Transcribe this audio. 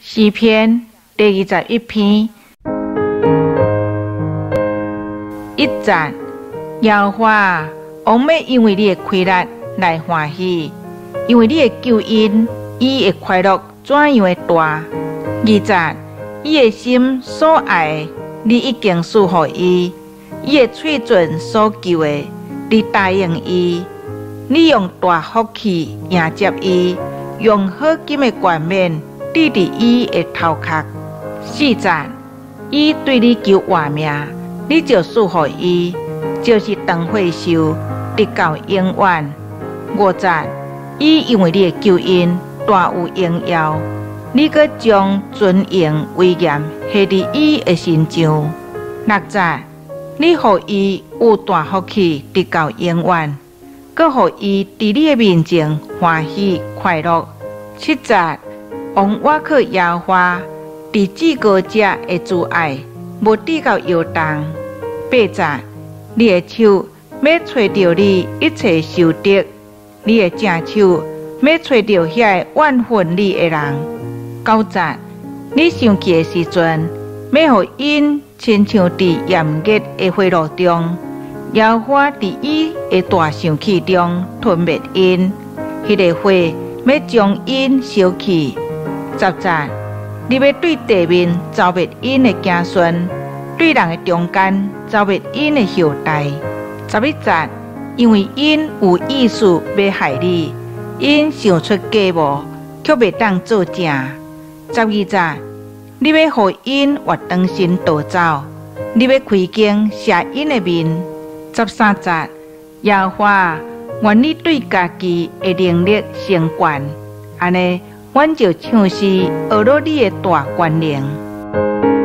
诗篇第21篇。1节，耶和华，王要因为你的开力来欢喜，因为你的救恩，伊的快乐怎样的大。2节，伊的心所爱的，你已经赐予伊；伊的嘴唇所求的，你答应伊。你用大福气迎接伊，用好金的冠冕戴伫伊的头壳。4节，伊对你求活命，你就赐予伊，就是长岁寿，直到永远。5节，伊因为你的救恩大有荣耀，你阁将尊荣威严下伫伊的身上。6节，你予伊有大福气，直到永远，阁予伊伫你的面前欢喜快乐。7节，王倚靠耶和华，伫至高者的慈爱，无抵到摇动。8节，你的手要找到你一切受得，你的正手要找到遐个怨恨你的人。9节，你生气的时阵，要予因亲像伫炎热的火炉中，耶和华伫伊的大生气中吞灭因，迄个火要将因烧去。10节，你要对地面消灭因的子孙，对人的中间消灭因的后代。11节，因为因有意思要害你，因想出假冒，却袂当做正。12节，你要予因活长身逃走，你要开弓射因的面。13节，耶和华，愿你对家己的能力成全，安尼，阮就唱诗学到你的大权能。